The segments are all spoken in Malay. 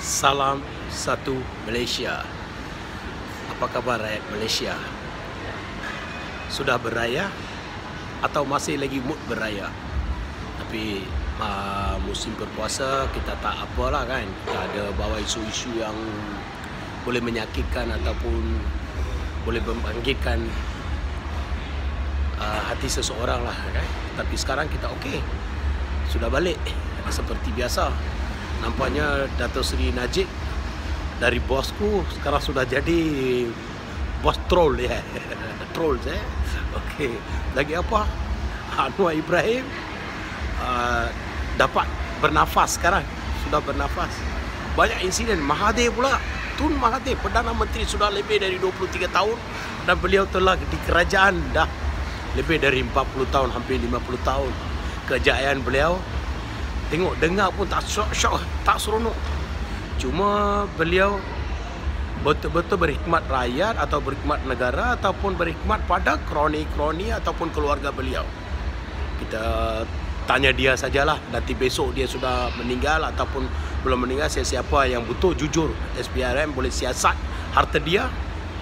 Salam satu Malaysia. Apa kabar rakyat Malaysia? Sudah beraya atau masih lagi mood beraya? Tapi musim berpuasa kita tak apalah kan. Kita ada bawa isu-isu yang boleh menyakitkan ataupun boleh membangkitkan hati seseorang lah kan. Tapi sekarang kita okey, sudah balik seperti biasa. Nampaknya Dato' Seri Najib dari bosku sekarang sudah jadi bos troll ya. Troll saya. Okey. Lagi apa? Anwar Ibrahim dapat bernafas sekarang. Sudah bernafas. Banyak insiden. Mahathir pula. Tun Mahathir, Perdana Menteri sudah lebih dari 23 tahun dan beliau telah di kerajaan dah lebih dari 40 tahun, hampir 50 tahun. Kejayaan beliau tengok, dengar pun tak syok, tak seronok. Cuma beliau betul-betul berkhidmat rakyat atau berkhidmat negara ataupun berkhidmat pada kroni-kroni ataupun keluarga beliau. Kita tanya dia sajalah, nanti besok dia sudah meninggal ataupun belum meninggal, siapa yang betul jujur SPRM boleh siasat harta dia,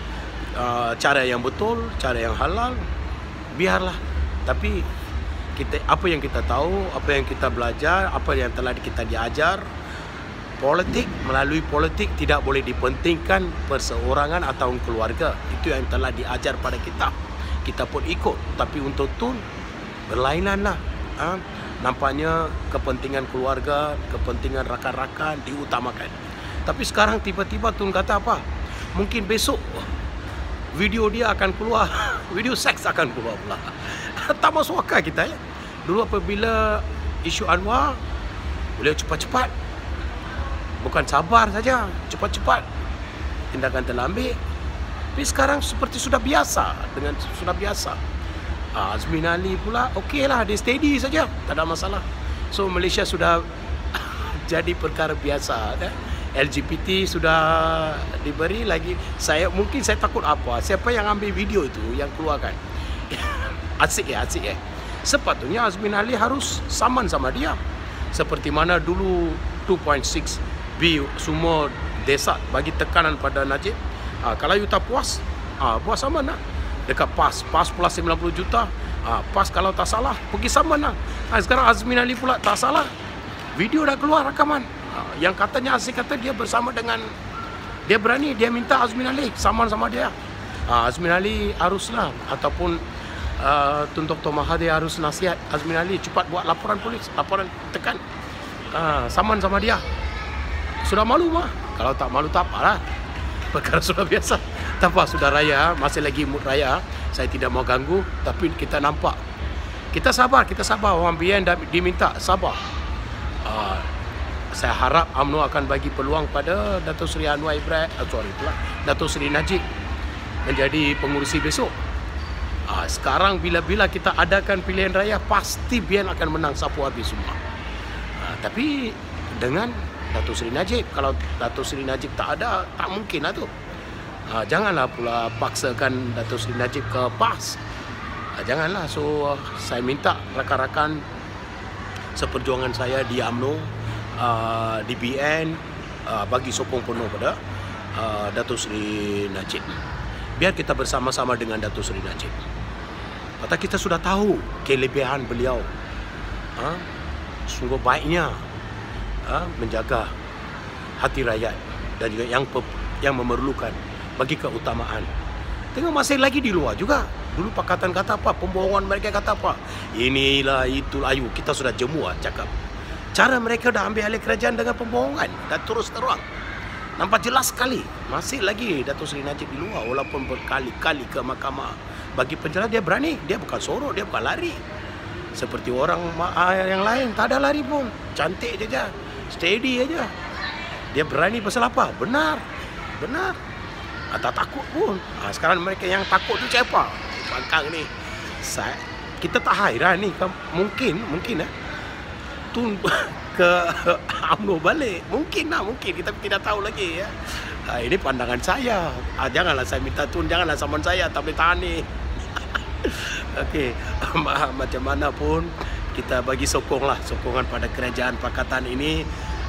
cara yang betul, cara yang halal, biarlah. Tapi apa yang kita tahu, apa yang kita belajar, apa yang telah kita diajar, politik, melalui politik tidak boleh dipentingkan perseorangan atau keluarga. Itu yang telah diajar pada kita. Kita pun ikut, tapi untuk Tun berlainan lah. Nampaknya kepentingan keluarga, kepentingan rakan-rakan diutamakan. Tapi sekarang tiba-tiba Tun kata apa? Mungkin besok video dia akan keluar, video seks akan keluar pula. Tak masuk akal kita ya. Dulu apabila isu Anwar, beliau cepat-cepat, bukan sabar saja, cepat-cepat tindakan telah ambil. Tapi sekarang seperti sudah biasa, dengan sudah biasa. Azmin Ali pula okey lah, dia steady saja, tak ada masalah. So Malaysia sudah jadi perkara biasa. LGBT sudah diberi lagi. Mungkin saya takut apa? Siapa yang ambil video itu, yang keluarkan? Asik ya. Sepatutnya Azmin Ali harus saman sama dia. Seperti mana dulu 2.6B semua desa bagi tekanan pada Najib. Kalau you tak puas, buat saman lah. Dekat PAS plus 90 juta. PAS kalau tak salah, pergi saman lah. Sekarang Azmin Ali pula tak salah. Video dah keluar rakaman. Yang katanya Aziz kata dia bersama dengan, dia berani, dia minta Azmin Ali saman sama dia. Azmin Ali haruslah ataupun Tun Dr. Mahathir harus nasihat Azmin Ali cepat buat laporan polis, laporan tekan, saman sama dia. Sudah malu mah. Kalau tak malu tak apalah. Perkara sudah biasa. Tak apa, sudah raya, masih lagi mood raya. Saya tidak mau ganggu, tapi kita nampak. Kita sabar. Orang BN dah diminta sabar. Saya harap UMNO akan bagi peluang pada Dato' Seri Anwar Ibrahim, Dato' Seri Najib menjadi pengurusi besok. Sekarang bila kita adakan pilihan raya, pasti BN akan menang sapu habis semua. Tapi dengan Dato' Seri Najib, kalau Dato' Seri Najib tak ada, tak mungkin lah tu. Janganlah pula paksakan Dato' Seri Najib ke PAS. Janganlah. So saya minta rakan-rakan seperjuangan saya di UMNO, di BN, bagi sokong penuh pada Dato' Seri Najib. Biar kita bersama-sama dengan Dato' Seri Najib. Kata kita sudah tahu kelebihan beliau, sungguh baiknya menjaga hati rakyat dan juga yang memerlukan, bagi keutamaan. Tengok masih lagi di luar juga. Dulu pakatan kata apa, pembohongan mereka kata apa, inilah itu, ayu kita sudah jemu cakap. Cara mereka dah ambil alih kerajaan dengan pembohongan dan terus terang. Nampak jelas sekali. Masih lagi Dato' Seri Najib di luar, walaupun berkali-kali ke mahkamah bagi penjara, dia berani. Dia bukan sorok, dia bukan lari seperti orang yang lain. Tak ada lari pun, cantik saja, steady aja. Dia berani pasal apa? Benar. Tak takut pun. Sekarang mereka yang takut tu siapa? Bangkang ni. Kita tak hairan ni. Mungkin Tun ke UMNO balik. Mungkin kita tidak tahu lagi ya. Ini pandangan saya. Janganlah saya minta Tun, janganlah saman saya, tak boleh tahan ni. Okey, macam mana pun kita bagi sokongan pada kerajaan pakatan ini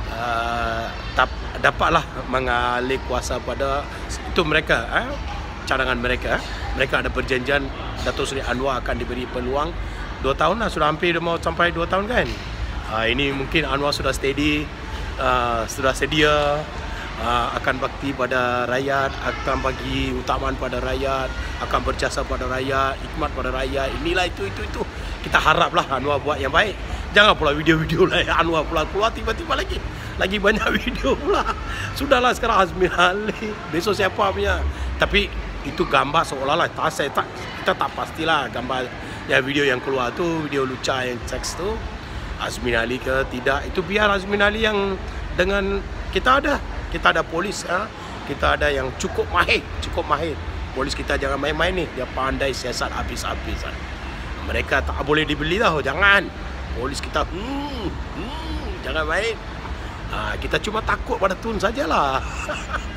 dapatlah mengalih kuasa pada itu mereka, cadangan mereka. Mereka ada perjanjian Datuk Seri Anwar akan diberi peluang 2 tahun lah, sudah hampir mau sampai 2 tahun kan. Ini mungkin Anwar sudah steady, sudah sedia, akan bakti pada rakyat, akan bagi utamaan pada rakyat, akan berjasa pada rakyat, hikmat pada rakyat. Inilah itu. Kita haraplah Anwar buat yang baik. Jangan pula video-video lah Anwar pula keluar tiba-tiba lagi banyak video pula. Sudahlah sekarang Azmin Ali, besok siapa punya. Tapi itu gambar seolah-olah kita tak pastilah gambar yang video yang keluar tu, video Lucha yang seks tu Azmin Ali ke tidak. Itu biar Azmin Ali yang dengan kita ada polis, kita ada yang cukup mahir. Polis kita jangan main-main ni, dia pandai siasat habis-habisan. Mereka tak boleh dibeli tau, jangan. Polis kita jangan main. Kita cuma takut pada Tun sajalah.